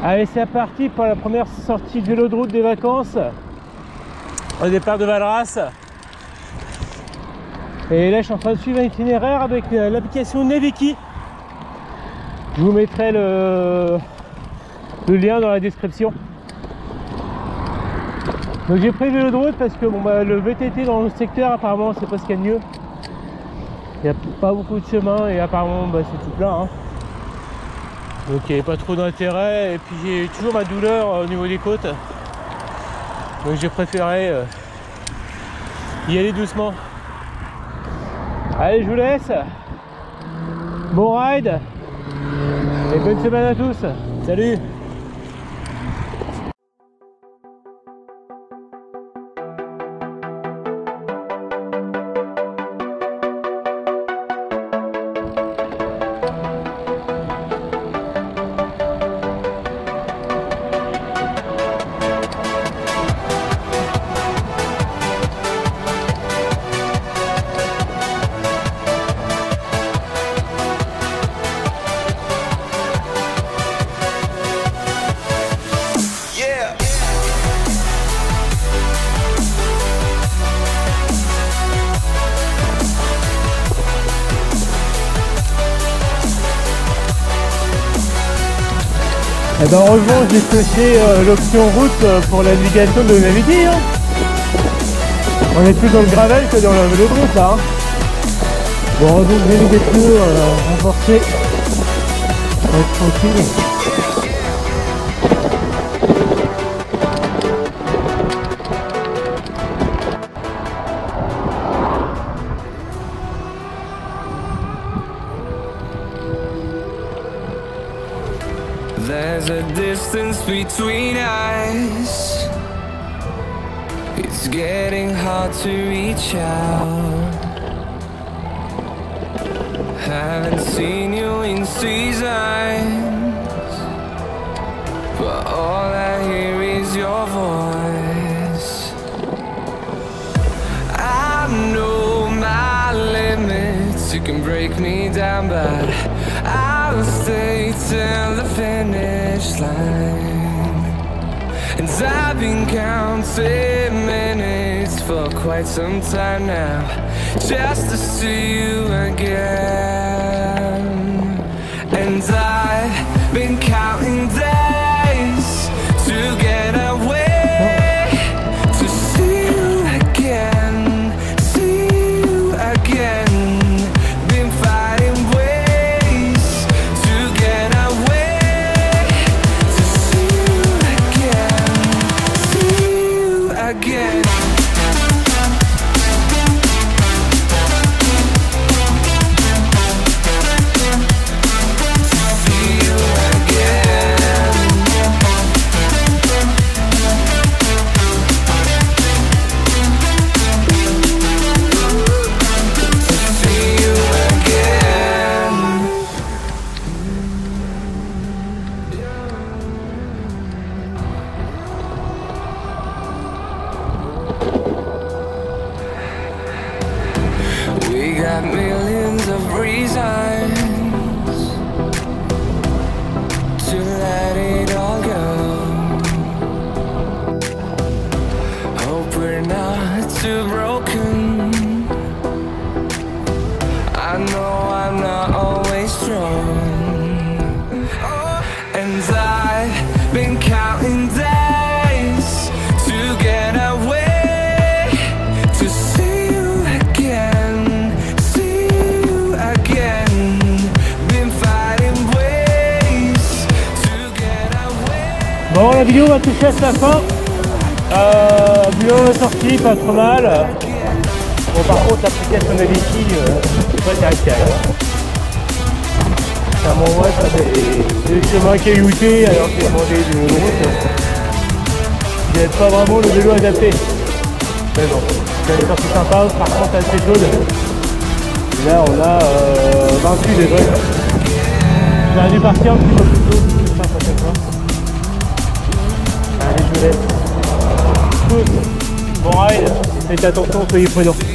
Allez, c'est parti pour la première sortie de vélo de route des vacances. Au départ de Valras. Et là, je suis en train de suivre un itinéraire avec l'application Naviki. Je vous mettrai le lien dans la description. Donc j'ai pris le vélo de route parce que bon, bah, le VTT dans le secteur, apparemment, c'est pas ce qu'il y a de mieux. Il n'y a pas beaucoup de chemin et apparemment, bah, c'est tout plein. Hein. Donc il n'y avait pas trop d'intérêt. Et puis j'ai toujours ma douleur au niveau des côtes. Donc j'ai préféré y aller doucement. Allez, je vous laisse. Bon ride. Et bonne semaine à tous. Salut. Et ben heureusement j'ai choisi l'option route pour la navigation de Naviki. Hein. On est plus dans le gravel que dans le vélo de route là. Hein. Bon, heureusement que j'ai mis des pneus renforcés. On va être tranquille. There's a distance between us. It's getting hard to reach out. Haven't seen you in seasons, but all I hear is your voice. I know my limits, you can break me down, but I'll stay till the finish line. And I've been counting minutes for quite some time now, just to see you again. And I've been counting days to get away, to see you again, see you again. Been fighting ways to get away, to see you again, see you again. We got millions of reasons to let it all go. Hope we're not too broken. I know I'm not always strong, and I've been counting days to get away, to see you again, see you again. Been fighting ways to get away. Bon, la vidéo va toucher à sa fin. Boulot sorti, pas trop mal. Bon, par contre, l'application Naviki, c'est pas terrible. Ça m'envoie des chemins cailloutés alors que j'ai demandé du vélo de route. Il n'y a pas vraiment le vélo adapté. Mais bon, c'est une sortie sympa, par contre assez chaude. Et là, on a 28 degrés. J'aurais dû partir un petit peu plus tôt. Ça, prochaine fois. Allez, je vous laisse. Bon ride, faites attention, soyez prudents.